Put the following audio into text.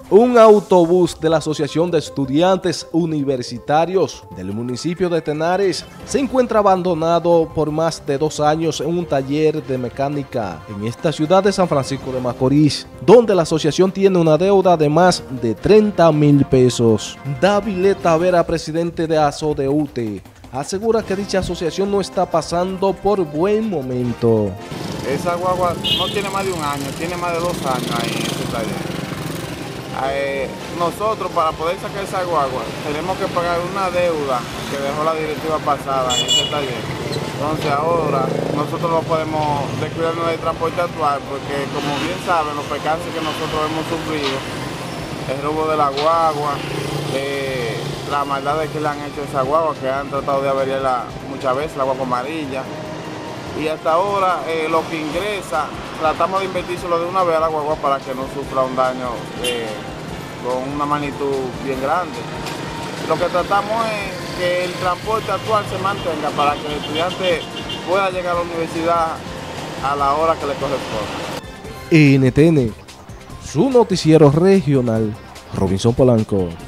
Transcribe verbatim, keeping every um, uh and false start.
Un autobús de la Asociación de Estudiantes Universitarios del municipio de Tenares se encuentra abandonado por más de dos años en un taller de mecánica en esta ciudad de San Francisco de Macorís, donde la asociación tiene una deuda de más de treinta mil pesos. David Tavera, presidente de ASODEUTE, asegura que dicha asociación no está pasando por buen momento. Esa guagua no tiene más de un año, tiene más de dos años ahí en ese taller. Eh, nosotros para poder sacar esa guagua tenemos que pagar una deuda que dejó la directiva pasada en ese taller. Entonces ahora nosotros no podemos descuidarnos del transporte actual porque, como bien saben, los percances que nosotros hemos sufrido, el robo de la guagua, eh, las maldades que le han hecho a esa guagua, que han tratado de averiarla muchas veces, la guagua amarilla. Y hasta ahora eh, lo que ingresa, tratamos de invertírselo de una vez a la guagua para que no sufra un daño eh, con una magnitud bien grande. Lo que tratamos es que el transporte actual se mantenga para que el estudiante pueda llegar a la universidad a la hora que le corresponde. N T N, su noticiero regional, Robinson Polanco.